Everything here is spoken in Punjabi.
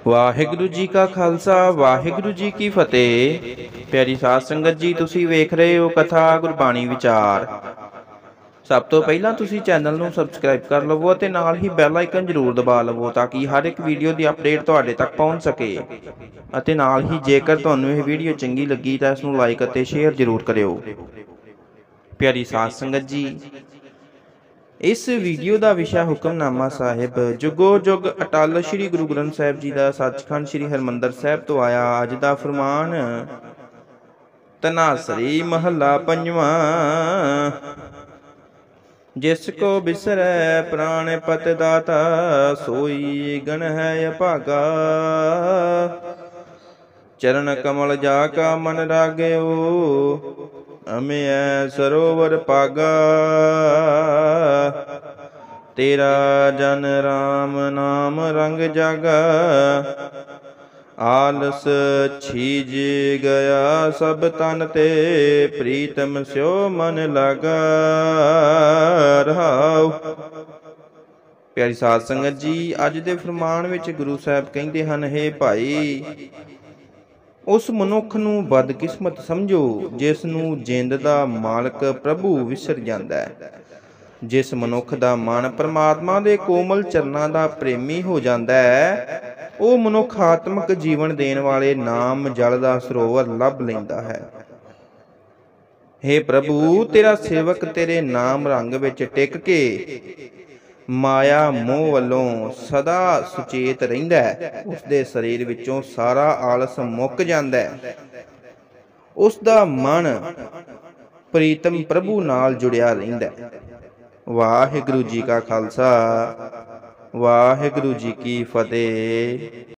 ਵਾਹਿਗੁਰੂ ਜੀ ਕਾ ਖਾਲਸਾ ਵਾਹਿਗੁਰੂ ਜੀ ਕੀ ਫਤਿਹ। ਪਿਆਰੀ ਸਾਧ ਸੰਗਤ ਜੀ, ਤੁਸੀਂ ਵੇਖ ਰਹੇ ਹੋ ਕਥਾ ਗੁਰਬਾਣੀ ਵਿਚਾਰ। ਸਭ ਤੋਂ ਪਹਿਲਾਂ ਤੁਸੀਂ ਚੈਨਲ ਨੂੰ ਸਬਸਕ੍ਰਾਈਬ ਕਰ ਲਵੋ ਅਤੇ ਨਾਲ ਹੀ ਬੈਲ ਆਈਕਨ ਜ਼ਰੂਰ ਦਬਾ ਲਵੋ ਤਾਂ ਕਿ ਹਰ ਇੱਕ ਵੀਡੀਓ ਦੀ ਅਪਡੇਟ ਤੁਹਾਡੇ ਤੱਕ ਪਹੁੰਚ ਸਕੇ। ਅਤੇ ਨਾਲ ਹੀ ਜੇਕਰ ਤੁਹਾਨੂੰ ਇਹ ਵੀਡੀਓ ਚੰਗੀ ਲੱਗੀ ਤਾਂ ਇਸ ਨੂੰ ਲਾਈਕ ਅਤੇ ਸ਼ੇਅਰ ਜ਼ਰੂਰ ਕਰਿਓ। ਪਿਆਰੀ ਸਾਧ ਸੰਗਤ ਜੀ, ਇਸ ਵੀਡੀਓ ਦਾ ਵਿਸ਼ਾ ਹੁਕਮਨਾਮਾ ਸਾਹਿਬ ਜੁਗੋ ਜੁਗ ਅਟਲ ਸ੍ਰੀ ਗੁਰੂ ਗ੍ਰੰਥ ਸਾਹਿਬ ਜੀ ਦਾ ਸੱਚਖੰਡ ਸ੍ਰੀ ਹਰਿਮੰਦਰ ਸਾਹਿਬ ਤੋਂ ਆਇਆ। ਅੱਜ ਦਾ ਫਰਮਾਨ ਧਨਾਸਰੀ ਮਹੱਲਾ ਪੰਜਵਾਂ। ਜਿਸ ਕੋ ਬਿਸਰੈ ਪ੍ਰਾਣ ਪਤ ਦਾਤਾ ਸੋਈ ਗਣ ਹੈ ਅਭਾਗਾ। ਚਰਨ ਕਮਲ ਜਾ ਕਾ ਮਨ ਰਾਗਿਓ ਅਮਿਐ ਸਰੋਵਰ ਪਾਗਾ। ਤੇਰਾ ਜਨ ਰਾਮ ਨਾਮ ਰੰਗ ਜਾਗਾ। ਆਲਸ ਛੀਜ ਗਿਆ ਸਭ ਤਨ ਤੇ ਪ੍ਰੀਤਮ ਸਿਓ ਮਨ ਲਾਗਾ। ਰਹਾਉ। ਪਿਆਰੀ ਸਾਧ ਸੰਗਤ ਜੀ, ਅੱਜ ਦੇ ਫਰਮਾਨ ਵਿੱਚ ਗੁਰੂ ਸਾਹਿਬ ਕਹਿੰਦੇ ਹਨ, ਹੇ ਭਾਈ, ਉਸ ਮਨੁੱਖ ਨੂੰ ਬਦਕਿਸਮਤ ਸਮਝੋ ਜਿਸ ਨੂੰ ਜਿੰਦ ਦਾ ਮਾਲਕ ਪ੍ਰਭੂ ਵਿਸਰ ਜਾਂਦਾ ਹੈ। ਜਿਸ ਮਨੁੱਖ ਦਾ ਮਨ ਪਰਮਾਤਮਾ ਦੇ ਕੋਮਲ ਚਰਨਾਂ ਦਾ ਪ੍ਰੇਮੀ ਹੋ ਜਾਂਦਾ ਹੈ, ਉਹ ਮਨੁੱਖ ਆਤਮਿਕ ਜੀਵਨ ਦੇਣ ਵਾਲੇ ਨਾਮ ਜਲ ਦਾ ਸਰੋਵਰ ਲੱਭ ਲੈਂਦਾ ਹੈ। ਹੇ ਪ੍ਰਭੂ, ਤੇਰਾ ਸੇਵਕ ਤੇਰੇ ਨਾਮ ਰੰਗ ਵਿੱਚ ਟਿਕ ਕੇ ਮਾਇਆ ਮੋਹ ਵੱਲੋਂ ਸਦਾ ਸੁਚੇਤ ਰਹਿੰਦਾ ਹੈ। ਉਸ ਦੇ ਸਰੀਰ ਵਿੱਚੋਂ ਸਾਰਾ ਆਲਸ ਮੁੱਕ ਜਾਂਦਾ ਹੈ। ਉਸ ਦਾ ਮਨ ਪ੍ਰੀਤਮ ਪ੍ਰਭੂ ਨਾਲ ਜੁੜਿਆ ਰਹਿੰਦਾ ਹੈ। ਵਾਹਿਗੁਰੂ ਜੀ ਕਾ ਖਾਲਸਾ ਵਾਹਿਗੁਰੂ ਜੀ ਕੀ ਫਤਿਹ।